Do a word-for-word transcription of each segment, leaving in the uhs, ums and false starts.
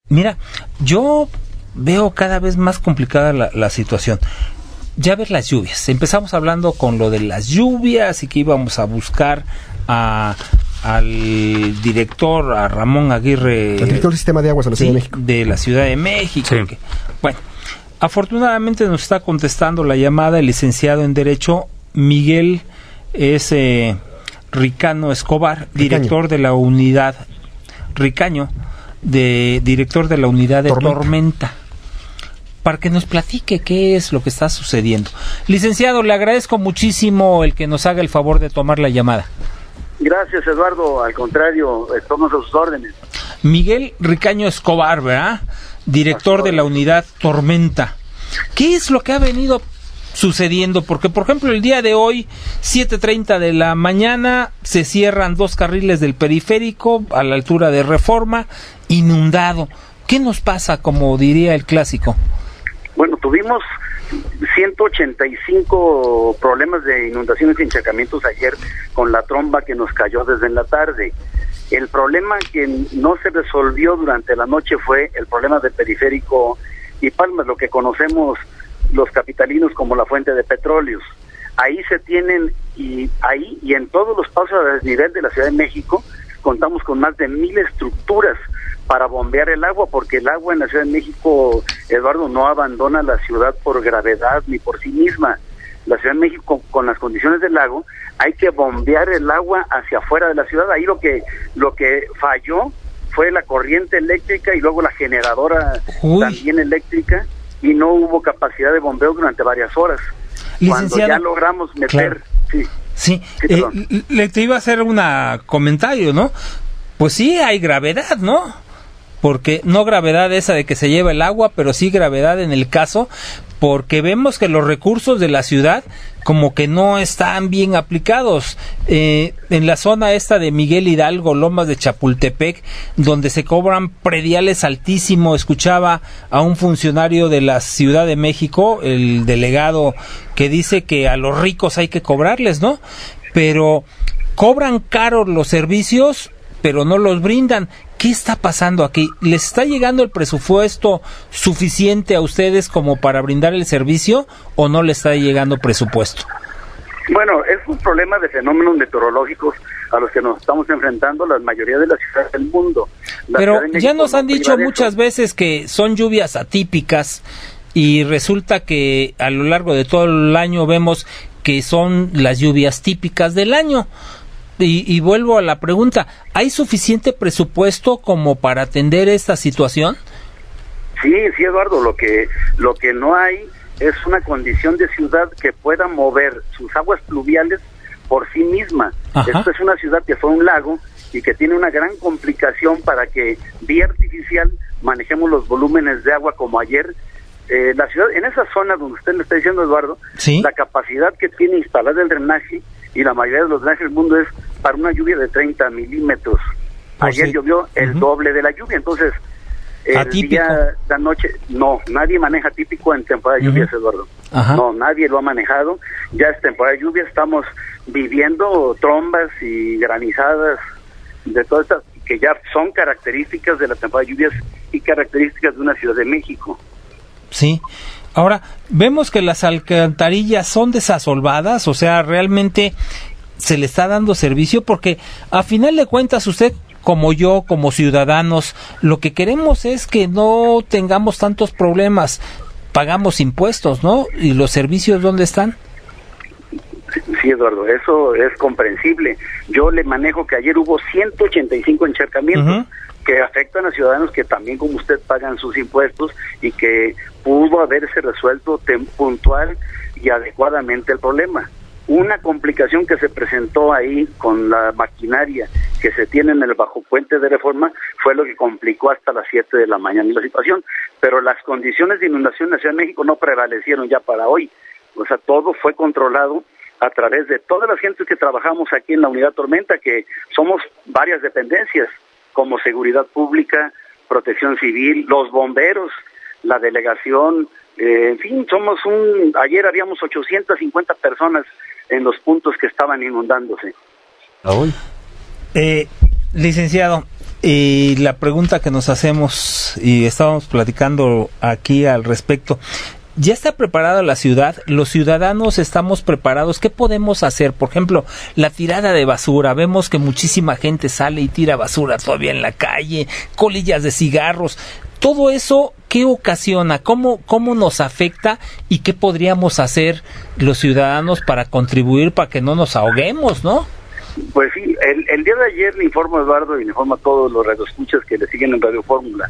Mira, yo veo cada vez más complicada la, la situación. Ya ves las lluvias. Empezamos hablando con lo de las lluvias y que íbamos a buscar a, al director, a Ramón Aguirre. El director del sistema de aguas de la Ciudad sí, de México. De la Ciudad de México. Sí. Que, bueno, afortunadamente nos está contestando la llamada el licenciado en Derecho Miguel es, eh, Ricano Escobar, Ricaño. director de la unidad, Ricaño, de director de la unidad de Tormenta. Tormenta. Para que nos platique qué es lo que está sucediendo. Licenciado, le agradezco muchísimo el que nos haga el favor de tomar la llamada. Gracias, Eduardo. Al contrario, estamos a sus órdenes. Miguel Ricaño Escobar, ¿verdad? Director de la unidad Tormenta. ¿Qué es lo que ha venido sucediendo? Porque, por ejemplo, el día de hoy, siete treinta de la mañana, se cierran dos carriles del periférico a la altura de Reforma, inundado. ¿Qué nos pasa, como diría el clásico? Bueno, tuvimos ciento ochenta y cinco problemas de inundaciones y encharcamientos ayer con la tromba que nos cayó desde en la tarde. El problema que no se resolvió durante la noche fue el problema del periférico y Palmas, lo que conocemos los capitalinos como la fuente de petróleos. Ahí se tienen, y ahí y en todos los pasos a desnivel de la Ciudad de México, contamos con más de mil estructuras para bombear el agua, porque el agua en la Ciudad de México, Eduardo, no abandona la ciudad por gravedad ni por sí misma. La Ciudad de México, con las condiciones del lago, hay que bombear el agua hacia afuera de la ciudad. Ahí lo que lo que falló fue la corriente eléctrica y luego la generadora Uy. también eléctrica, y no hubo capacidad de bombeo durante varias horas. Cuando ya logramos meter... Claro. Sí, sí. sí eh, le te iba a hacer un comentario, ¿no? Pues sí, hay gravedad, ¿no? Porque no gravedad esa de que se lleva el agua, pero sí gravedad en el caso, porque vemos que los recursos de la ciudad como que no están bien aplicados. Eh, en la zona esta de Miguel Hidalgo, Lomas de Chapultepec, donde se cobran prediales altísimos, escuchaba a un funcionario de la Ciudad de México, el delegado, que dice que a los ricos hay que cobrarles, ¿no? Pero cobran caros los servicios, pero no los brindan. ¿Qué está pasando aquí? ¿Les está llegando el presupuesto suficiente a ustedes como para brindar el servicio o no les está llegando presupuesto? Bueno, es un problema de fenómenos meteorológicos a los que nos estamos enfrentando la mayoría de las ciudades del mundo. La Pero de ya nos no han dicho muchas veces que son lluvias atípicas y resulta que a lo largo de todo el año vemos que son las lluvias típicas del año. Y, y vuelvo a la pregunta, ¿hay suficiente presupuesto como para atender esta situación? Sí, sí, Eduardo, lo que lo que no hay es una condición de ciudad que pueda mover sus aguas pluviales por sí misma. Ajá. Esta es una ciudad que fue un lago y que tiene una gran complicación para que vía artificial manejemos los volúmenes de agua como ayer. Eh, la ciudad, en esa zona donde usted le está diciendo, Eduardo, ¿sí? La capacidad que tiene instalada el drenaje y la mayoría de los drenajes del mundo es para una lluvia de treinta milímetros. Pues ayer sí. llovió el uh-huh. doble de la lluvia, entonces el Atípico. día, la noche, no, nadie maneja típico en temporada de uh-huh. lluvias, Eduardo. Ajá. No, nadie lo ha manejado, ya es temporada de lluvia, estamos viviendo trombas y granizadas de todas estas, que ya son características de la temporada de lluvias y características de una Ciudad de México. Sí. Ahora, vemos que las alcantarillas son desasolvadas, o sea, realmente se le está dando servicio, porque a final de cuentas usted, como yo, como ciudadanos, lo que queremos es que no tengamos tantos problemas, pagamos impuestos, ¿no? ¿Y los servicios dónde están? Sí, Eduardo, eso es comprensible. Yo le manejo que ayer hubo ciento ochenta y cinco encharcamientos, uh-huh. que afectan a ciudadanos que también como usted pagan sus impuestos y que pudo haberse resuelto tem- puntual y adecuadamente el problema. Una complicación que se presentó ahí con la maquinaria que se tiene en el bajo puente de Reforma fue lo que complicó hasta las siete de la mañana la situación, pero las condiciones de inundación en la Ciudad de México no prevalecieron ya para hoy, o sea, todo fue controlado a través de todas las gentes que trabajamos aquí en la Unidad Tormenta, que somos varias dependencias, como Seguridad Pública, Protección Civil, los bomberos, la delegación, eh, en fin, somos un... Ayer habíamos ochocientas cincuenta personas en los puntos que estaban inundándose. Eh, licenciado, Y la pregunta que nos hacemos, y estábamos platicando aquí al respecto, ¿ya está preparada la ciudad? ¿Los ciudadanos estamos preparados? ¿Qué podemos hacer? Por ejemplo, la tirada de basura. Vemos que muchísima gente sale y tira basura todavía en la calle, colillas de cigarros. Todo eso, ¿qué ocasiona? ¿Cómo, cómo nos afecta? ¿Y qué podríamos hacer los ciudadanos para contribuir para que no nos ahoguemos, no? Pues sí, el, el día de ayer le informo a Eduardo y le informo a todos los radioescuchas que le siguen en Radio Fórmula.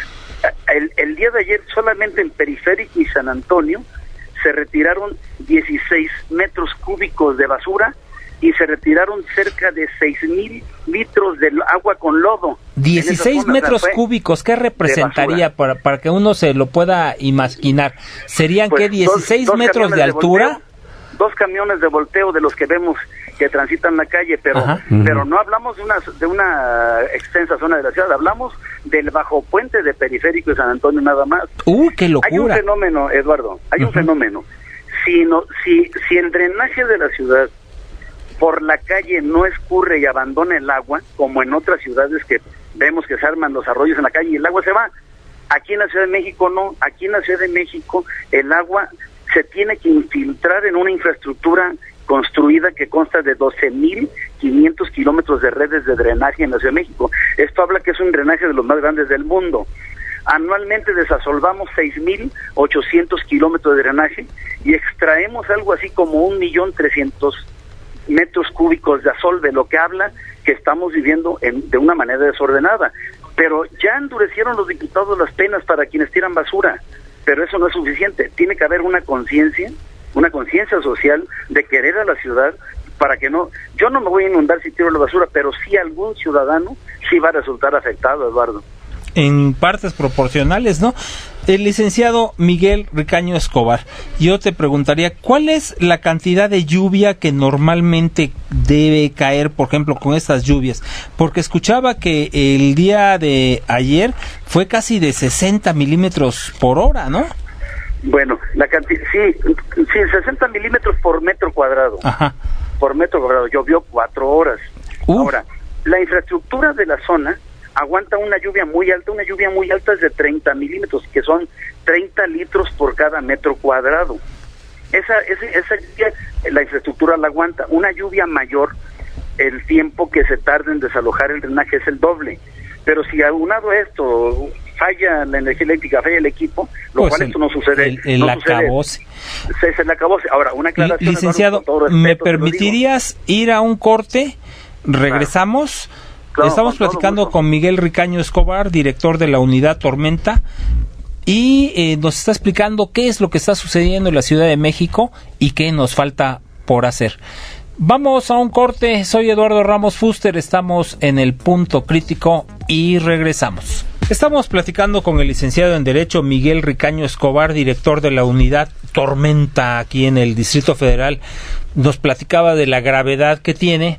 El, el día de ayer solamente en Periférico y San Antonio se retiraron dieciséis metros cúbicos de basura y se retiraron cerca de seis mil litros de agua con lodo. dieciséis metros cúbicos, ¿qué representaría para, para que uno se lo pueda imaginar? ¿Serían pues, qué, dieciséis dos, dos metros de altura? De volteo, dos camiones de volteo de los que vemos que transitan la calle, pero Ajá. pero no hablamos de una de una extensa zona de la ciudad, hablamos del bajo puente de Periférico de San Antonio nada más. ¡Uh, qué locura! Hay un fenómeno, Eduardo, hay uh-huh. un fenómeno. Si no, si si el drenaje de la ciudad por la calle no escurre y abandona el agua, como en otras ciudades que vemos que se arman los arroyos en la calle y el agua se va. Aquí en la Ciudad de México no, aquí en la Ciudad de México el agua se tiene que infiltrar en una infraestructura construida que consta de doce mil quinientos kilómetros de redes de drenaje en la Ciudad de México. Esto habla que es un drenaje de los más grandes del mundo. Anualmente desasolvamos seis mil ochocientos kilómetros de drenaje y extraemos algo así como un millón trescientos metros cúbicos de asolve, lo que habla que estamos viviendo en, de una manera desordenada. Pero ya endurecieron los diputados las penas para quienes tiran basura, pero eso no es suficiente. Tiene que haber una conciencia, una conciencia social de querer a la ciudad para que no, yo no me voy a inundar si tiro la basura, pero sí algún ciudadano sí va a resultar afectado, Eduardo. En partes proporcionales, ¿no? El licenciado Miguel Ricaño Escobar, yo te preguntaría, ¿cuál es la cantidad de lluvia que normalmente debe caer, por ejemplo, con estas lluvias? Porque escuchaba que el día de ayer fue casi de sesenta milímetros por hora, ¿no? Bueno, la cantidad, sí, sí, sesenta milímetros por metro cuadrado. Ajá. Por metro cuadrado, llovió cuatro horas. Uh. Ahora, la infraestructura de la zona aguanta una lluvia muy alta, una lluvia muy alta es de treinta milímetros, que son treinta litros por cada metro cuadrado. Esa, esa, esa lluvia, la infraestructura la aguanta. Una lluvia mayor, el tiempo que se tarda en desalojar el drenaje es el doble. Pero si aunado esto, falla la energía eléctrica, falla el equipo, lo pues cual el, esto no sucede. El, el no acabose. Sucede, se, se le acabose. Ahora, una aclaración. Licenciado, Eduardo, respeto, ¿me permitirías ir a un corte? Regresamos. Claro. Claro, Estamos con platicando con Miguel Ricaño Escobar, director de la unidad Tormenta, y eh, nos está explicando qué es lo que está sucediendo en la Ciudad de México y qué nos falta por hacer. Vamos a un corte, soy Eduardo Ramos Fuster, estamos en el Punto Crítico y regresamos. Estamos platicando con el licenciado en Derecho Miguel Ricaño Escobar, director de la unidad Tormenta aquí en el Distrito Federal. Nos platicaba de la gravedad que tiene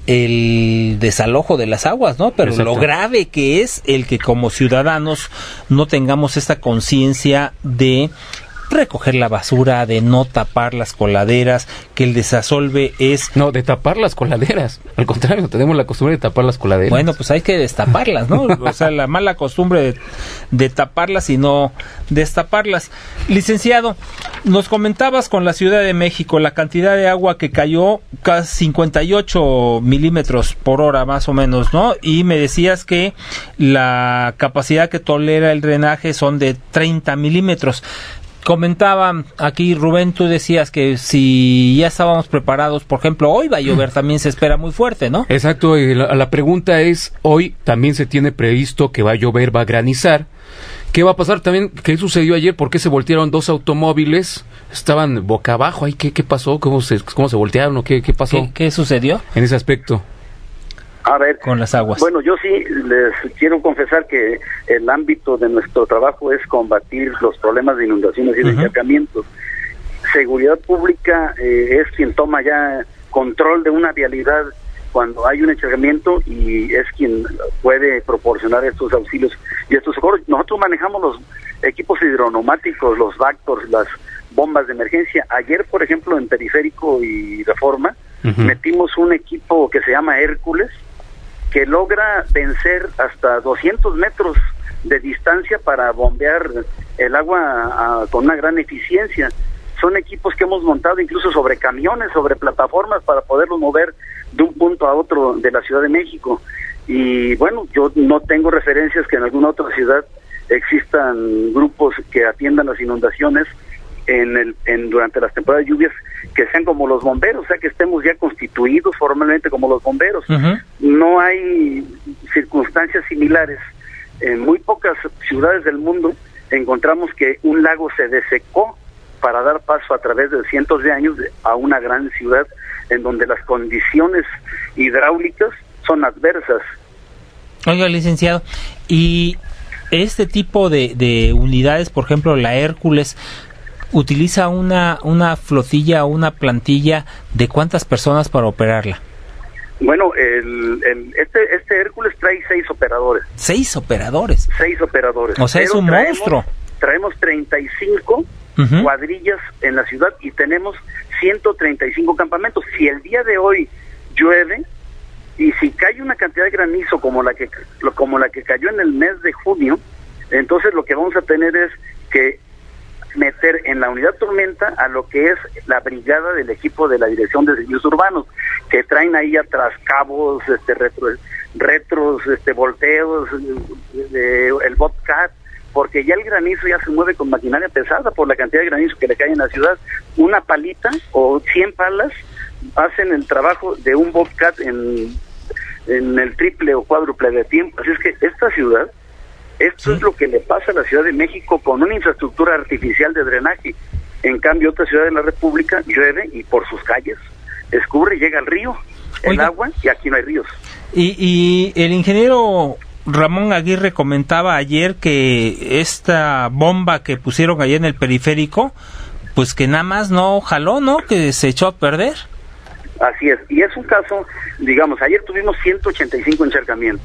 el desalojo de las aguas, ¿no? Pero Exacto. Lo grave que es el que como ciudadanos no tengamos esta conciencia de recoger la basura, de no tapar las coladeras, que el desasolve es... No, de tapar las coladeras. Al contrario, tenemos la costumbre de tapar las coladeras. Bueno, pues hay que destaparlas, ¿no? O sea, la mala costumbre de, de taparlas y no destaparlas. Licenciado, nos comentabas con la Ciudad de México la cantidad de agua que cayó, casi cincuenta y ocho milímetros por hora más o menos, ¿no? Y me decías que la capacidad que tolera el drenaje son de treinta milímetros. Comentaba aquí Rubén, tú decías que si ya estábamos preparados, por ejemplo, hoy va a llover, también se espera muy fuerte, ¿no? Exacto, y la, la pregunta es, hoy también se tiene previsto que va a llover, va a granizar. ¿Qué va a pasar también? ¿Qué sucedió ayer? ¿Por qué se voltearon dos automóviles? Estaban boca abajo, ¿ay, qué, qué pasó? ¿Cómo se, cómo se voltearon o qué, qué pasó? ¿Qué, qué sucedió? En ese aspecto. A ver, con las aguas. Bueno, yo sí les quiero confesar que el ámbito de nuestro trabajo es combatir los problemas de inundaciones y uh-huh. de encharcamientos. Seguridad Pública eh, es quien toma ya control de una vialidad cuando hay un encharcamiento y es quien puede proporcionar estos auxilios y estos socorros. Nosotros manejamos los equipos hidroneumáticos, los Vactors, las bombas de emergencia. Ayer, por ejemplo, en Periférico y Reforma, uh-huh. metimos un equipo que se llama Hércules, que logra vencer hasta doscientos metros de distancia para bombear el agua a, a, con una gran eficiencia. Son equipos que hemos montado incluso sobre camiones, sobre plataformas para poderlos mover de un punto a otro de la Ciudad de México. Y bueno, yo no tengo referencias que en alguna otra ciudad existan grupos que atiendan las inundaciones en el en durante las temporadas de lluvias, que sean como los bomberos, o sea, que estemos ya constituidos formalmente como los bomberos. Uh-huh. No hay circunstancias similares. En muy pocas ciudades del mundo encontramos que un lago se desecó para dar paso a través de cientos de años a una gran ciudad en donde las condiciones hidráulicas son adversas. Oiga, licenciado, y este tipo de, de unidades, por ejemplo, la Hércules, ¿utiliza una, una flotilla o una plantilla de cuántas personas para operarla? Bueno, el, el, este, este Hércules trae seis operadores. ¿Seis operadores? Seis operadores. O sea, es un traemos, monstruo. Traemos treinta y cinco uh-huh. cuadrillas en la ciudad y tenemos ciento treinta y cinco campamentos. Si el día de hoy llueve y si cae una cantidad de granizo como la que como la que cayó en el mes de junio, entonces lo que vamos a tener es que meter en la unidad tormenta a lo que es la brigada del equipo de la Dirección de Servicios Urbanos, que traen ahí atrás cabos, este retro, retros, este volteos, eh, el Bobcat, porque ya el granizo ya se mueve con maquinaria pesada por la cantidad de granizo que le cae en la ciudad. Una palita o cien palas hacen el trabajo de un Bobcat en, en el triple o cuádruple de tiempo. Así es que esta ciudad, esto sí. es lo que le pasa a la Ciudad de México con una infraestructura artificial de drenaje. En cambio, otra ciudad de la República llueve y por sus calles escurre y llega al río, el Oiga. agua, y aquí no hay ríos. Y, y el ingeniero Ramón Aguirre comentaba ayer que esta bomba que pusieron allá en el periférico, pues que nada más no jaló, ¿no? Que se echó a perder. Así es, y es un caso, digamos, ayer tuvimos ciento ochenta y cinco encharcamientos.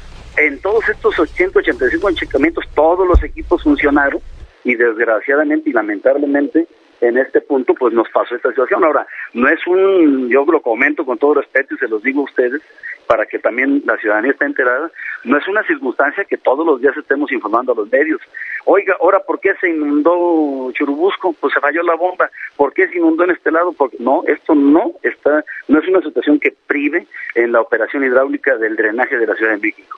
En todos estos ciento ochenta y cinco encharcamientos, todos los equipos funcionaron, y desgraciadamente y lamentablemente, en este punto, pues nos pasó esta situación. Ahora, no es un, yo lo comento con todo respeto y se los digo a ustedes, para que también la ciudadanía esté enterada, no es una circunstancia que todos los días estemos informando a los medios. Oiga, ahora, ¿por qué se inundó Churubusco? Pues se falló la bomba. ¿Por qué se inundó en este lado? Porque no, esto no está, no es una situación que prive en la operación hidráulica del drenaje de la Ciudad de México.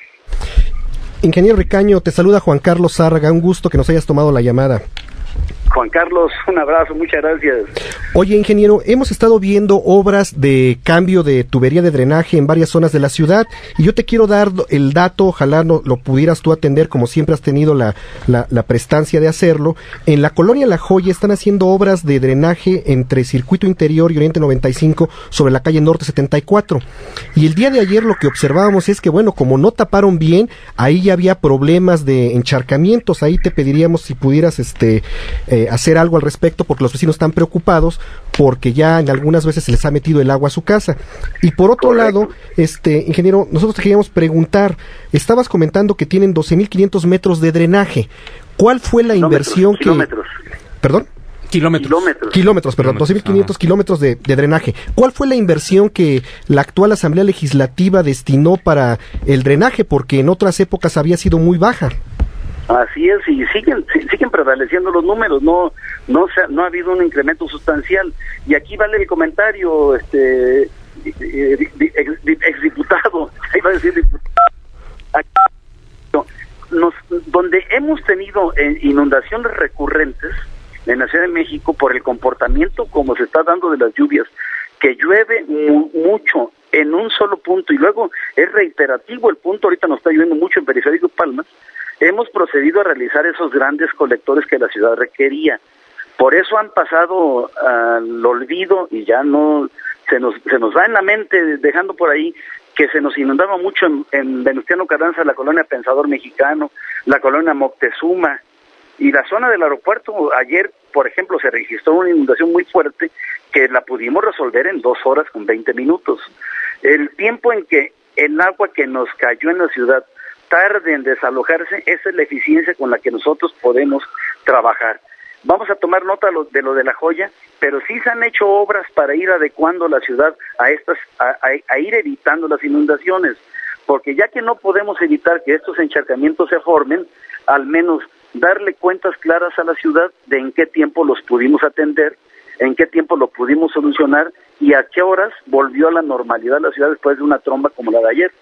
Ingeniero Ricaño, te saluda Juan Carlos Zárraga, un gusto que nos hayas tomado la llamada. Juan Carlos, un abrazo, muchas gracias. Oye, ingeniero, hemos estado viendo obras de cambio de tubería de drenaje en varias zonas de la ciudad y yo te quiero dar el dato, ojalá no, lo pudieras tú atender como siempre has tenido la, la, la prestancia de hacerlo. En la colonia La Joya están haciendo obras de drenaje entre Circuito Interior y Oriente noventa y cinco sobre la calle Norte setenta y cuatro. Y el día de ayer lo que observábamos es que, bueno, como no taparon bien, ahí ya había problemas de encharcamientos. Ahí te pediríamos si pudieras este eh, hacer algo al respecto porque los vecinos están preocupados porque ya en algunas veces se les ha metido el agua a su casa. Y por otro Correcto. lado, este ingeniero, nosotros te queríamos preguntar, estabas comentando que tienen doce mil quinientos metros de drenaje. ¿Cuál fue la kilómetros, inversión que... Kilómetros. ¿Perdón? Kilómetros. Kilómetros, kilómetros perdón, doce mil quinientos kilómetros de, de drenaje. ¿Cuál fue la inversión que la actual Asamblea Legislativa destinó para el drenaje? Porque en otras épocas había sido muy baja. Así es, y siguen siguen prevaleciendo los números, no no se ha, no ha habido un incremento sustancial. Y aquí vale el comentario, este exdiputado, ahí va a decir diputado, aquí, nos, donde hemos tenido inundaciones recurrentes en la Ciudad de México por el comportamiento como se está dando de las lluvias, que llueve mu mucho en un solo punto y luego es reiterativo el punto, ahorita nos está lloviendo mucho en Periférico Palmas. Hemos procedido a realizar esos grandes colectores que la ciudad requería. Por eso han pasado al olvido y ya no se nos se nos va en la mente, dejando por ahí que se nos inundaba mucho en, en Venustiano Carranza, la colonia Pensador Mexicano, la colonia Moctezuma y la zona del aeropuerto. Ayer, por ejemplo, se registró una inundación muy fuerte que la pudimos resolver en dos horas con veinte minutos. El tiempo en que el agua que nos cayó en la ciudad tarde en desalojarse, esa es la eficiencia con la que nosotros podemos trabajar. Vamos a tomar nota de lo de La Joya, pero sí se han hecho obras para ir adecuando la ciudad a estas, a, a, a ir evitando las inundaciones. porque ya que no podemos evitar que estos encharcamientos se formen, al menos darle cuentas claras a la ciudad de en qué tiempo los pudimos atender, en qué tiempo lo pudimos solucionar y a qué horas volvió a la normalidad la ciudad después de una tromba como la de ayer.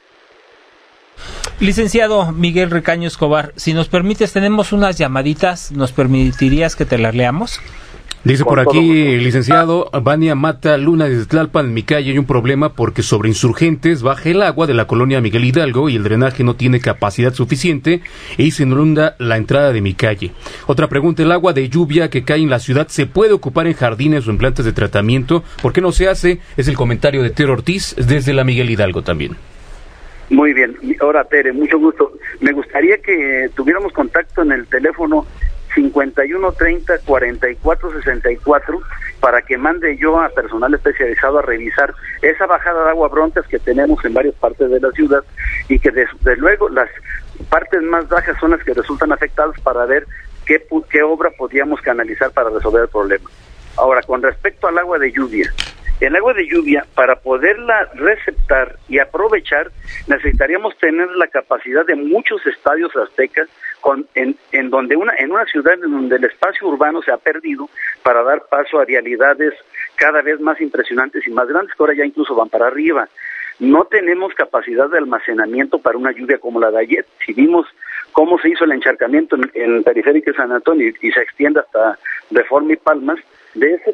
Licenciado Miguel Ricaño Escobar, si nos permites, tenemos unas llamaditas, ¿nos permitirías que te las leamos? Dice por aquí, licenciado, Vania Mata Luna desde Tlalpan, en mi calle hay un problema porque sobre Insurgentes baja el agua de la colonia Miguel Hidalgo y el drenaje no tiene capacidad suficiente y se inunda la entrada de mi calle. Otra pregunta, el agua de lluvia que cae en la ciudad, ¿se puede ocupar en jardines o en plantas de tratamiento? ¿Por qué no se hace? Es el comentario de Tere Ortiz desde la Miguel Hidalgo también. Muy bien, ahora Tere, mucho gusto. Me gustaría que tuviéramos contacto en el teléfono cincuenta y uno treinta cuarenta y cuatro sesenta y cuatro para que mande yo a personal especializado a revisar esa bajada de agua brontas que tenemos en varias partes de la ciudad y que desde luego las partes más bajas son las que resultan afectadas para ver qué, qué obra podríamos canalizar para resolver el problema. Ahora, con respecto al agua de lluvia, el agua de lluvia, para poderla receptar y aprovechar, necesitaríamos tener la capacidad de muchos estadios aztecas con, en, en donde una en una ciudad en donde el espacio urbano se ha perdido para dar paso a vialidades cada vez más impresionantes y más grandes, que ahora ya incluso van para arriba. No tenemos capacidad de almacenamiento para una lluvia como la de ayer. Si vimos cómo se hizo el encharcamiento en, en Periférico de San Antonio y, y se extiende hasta Reforma y Palmas, de ese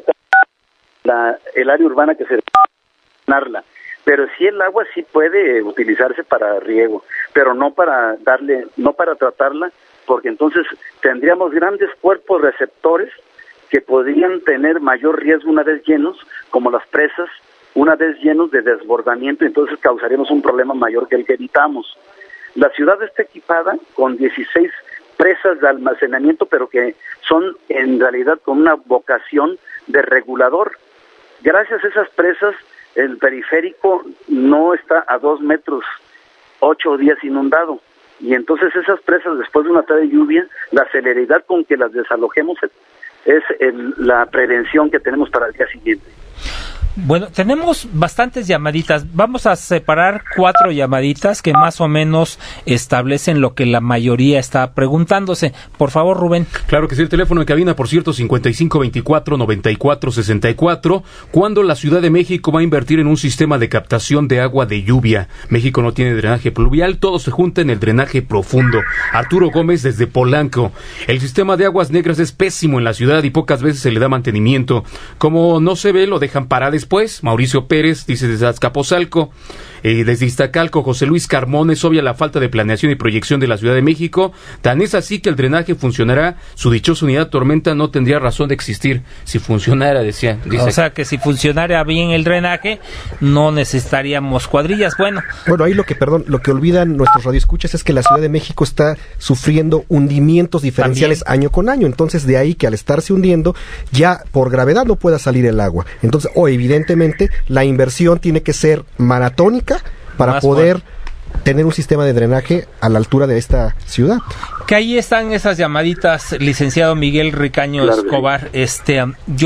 La, el área urbana que se debe, pero sí el agua sí puede utilizarse para riego, pero no para darle, no para tratarla, porque entonces tendríamos grandes cuerpos receptores que podrían tener mayor riesgo una vez llenos, como las presas, una vez llenos de desbordamiento, entonces causaríamos un problema mayor que el que evitamos. La ciudad está equipada con dieciséis presas de almacenamiento, pero que son en realidad con una vocación de regulador. Gracias a esas presas, el periférico no está a dos metros, ocho días inundado. Y entonces esas presas, después de una tarde de lluvia, la celeridad con que las desalojemos es el, la prevención que tenemos para el día siguiente. Bueno, tenemos bastantes llamaditas. Vamos a separar cuatro llamaditas que más o menos establecen lo que la mayoría está preguntándose. Por favor, Rubén. Claro que sí, el teléfono de cabina, por cierto, cincuenta y cinco veinticuatro noventa y cuatro sesenta y cuatro. ¿Cuándo la Ciudad de México va a invertir en un sistema de captación de agua de lluvia? México no tiene drenaje pluvial, todo se junta en el drenaje profundo. Arturo Gómez desde Polanco. El sistema de aguas negras es pésimo en la ciudad y pocas veces se le da mantenimiento. Como no se ve, lo dejan parar después. Mauricio Pérez dice desde Azcapotzalco. Eh, desde Iztacalco, José Luis Carmón, es obvia la falta de planeación y proyección de la Ciudad de México. Tan es así que el drenaje funcionará. Su dichosa unidad Tormenta no tendría razón de existir si funcionara, decía. Dice. O sea, que si funcionara bien el drenaje, no necesitaríamos cuadrillas. Bueno, bueno, ahí lo que, perdón, lo que olvidan nuestros radioescuchas es que la Ciudad de México está sufriendo hundimientos diferenciales también año con año. Entonces, de ahí que al estarse hundiendo, ya por gravedad no pueda salir el agua. Entonces, o evidentemente, la inversión tiene que ser maratónica para poder fuerte. tener un sistema de drenaje a la altura de esta ciudad. Que ahí están esas llamaditas, licenciado Miguel Ricaño claro, Escobar. Este,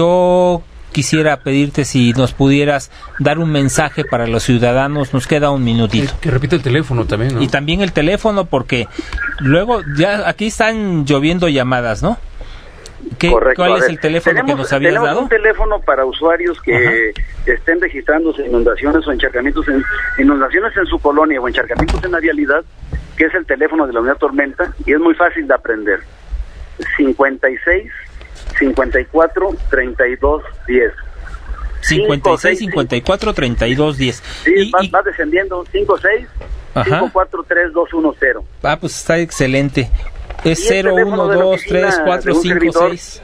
yo quisiera pedirte si nos pudieras dar un mensaje para los ciudadanos. Nos queda un minutito. Que, que repite el teléfono también, ¿no? Y también el teléfono, porque luego ya aquí están lloviendo llamadas, ¿no? ¿Qué, Correcto, ¿Cuál es el teléfono tenemos, que nos habías tenemos dado? Un teléfono para usuarios que Ajá. estén registrándose inundaciones o encharcamientos en inundaciones en su colonia o encharcamientos en la vialidad, que es el teléfono de la unidad Tormenta, y es muy fácil de aprender. cincuenta y seis, cincuenta y cuatro, treinta y dos, diez. cincuenta y seis, cincuenta y cuatro, treinta y dos, diez. Sí, y, va, y... va descendiendo. cincuenta y seis, cincuenta y cuatro, treinta y dos, diez. Ah, pues está excelente. Es cero, uno, dos, tres, cuatro, cinco, seis.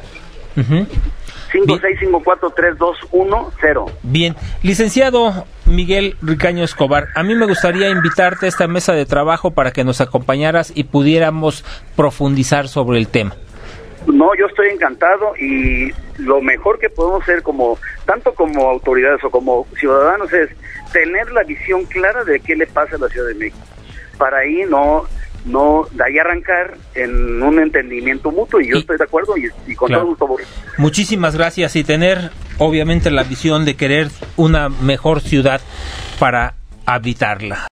cinco seis cinco cuatro tres dos uno cero. Bien, licenciado Miguel Ricaño Escobar, a mí me gustaría invitarte a esta mesa de trabajo para que nos acompañaras y pudiéramos profundizar sobre el tema. No, yo estoy encantado, y lo mejor que podemos hacer, como tanto como autoridades o como ciudadanos, es tener la visión clara de qué le pasa a la Ciudad de México. Para ahí no... no de ahí arrancar en un entendimiento mutuo, y yo y, estoy de acuerdo y, y con claro. todo gusto. Muchísimas gracias, y tener obviamente la visión de querer una mejor ciudad para habitarla.